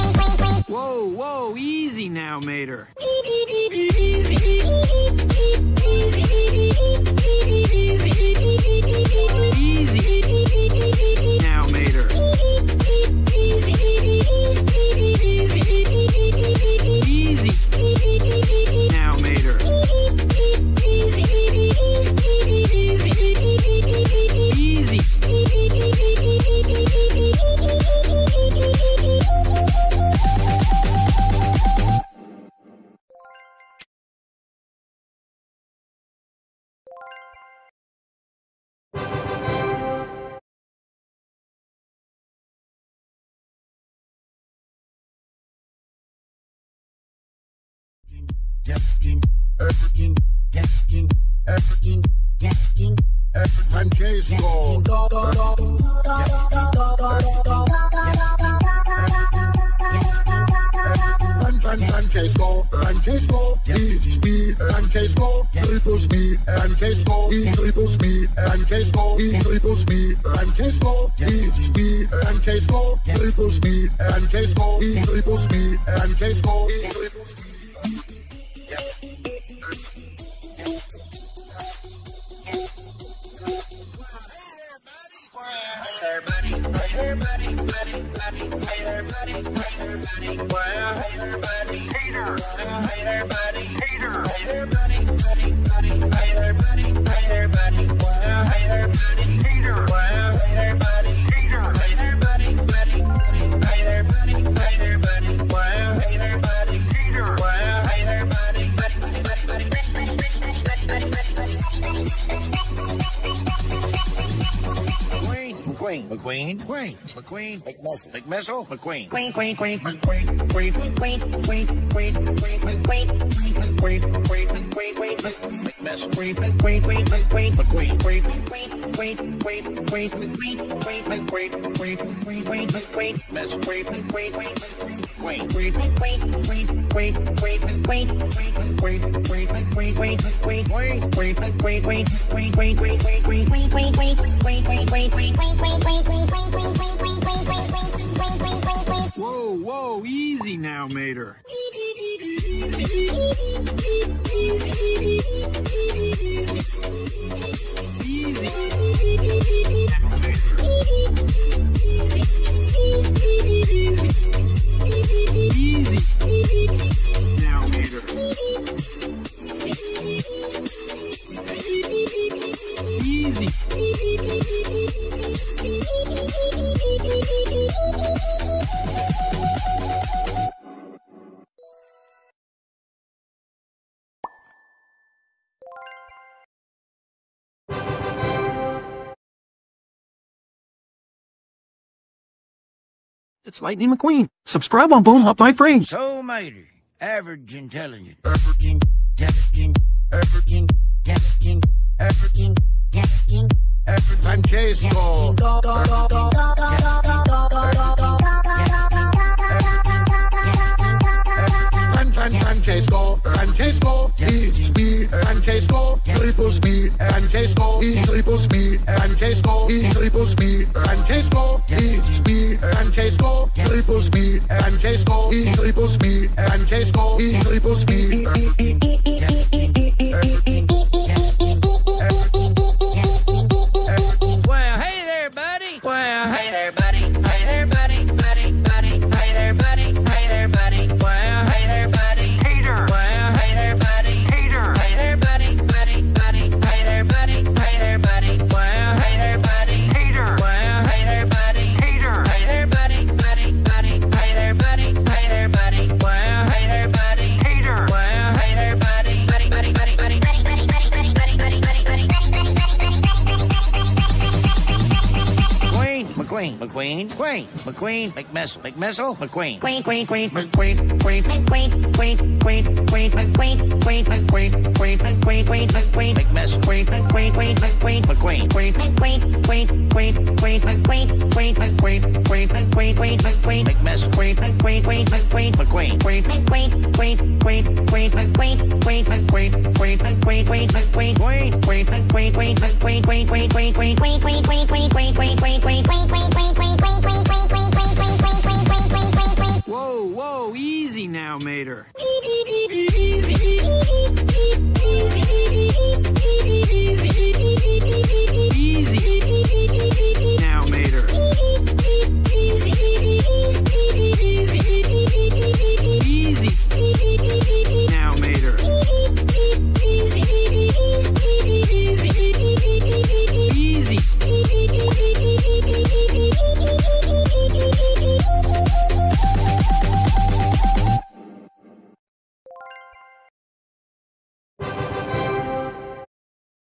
Whoa, whoa, easy now, Mater. Easy now, Mater. Easy now, Mater. Easy. Francesco. Francesco, eat speed, Francesco, triple speed, Francesco, eat triple speed, Francesco, eat triple speed, Francesco, eat speed, Francesco, triple speed, Francesco, eat triple speed, Francesco, eat triple speed. McQueen, McMissile, McQueen. Whoa, easy now, Mater. It's Lightning McQueen. Subscribe on Boom Up My Free. So mighty, average intelligence. Francesco. Francesco, eat speed, Francesco, triple speed, Francesco, eat triple speed, Francesco, eat triple speed, Francesco, eat speed, Francesco, triple speed, Francesco, eat triple speed, Francesco, eat triple speed. Well, hey there, buddy. Well, hey there, buddy. Hey there, buddy. Buddy. Hey there, buddy. Hey there, buddy. Well, hey there, buddy. Hater. Well, hey there, buddy. Hater. Hey there, buddy. Buddy. Hey there, buddy. Hey there, buddy. Well, hey there, buddy. Hater. Well, hey there, buddy. Hater. Hey there, buddy. Hey there, buddy. Hey there, buddy. Well, hey there, buddy. Hater. Well, hey there, buddy. McQueen, McMissile, McQueen. Whoa, easy now, Mater.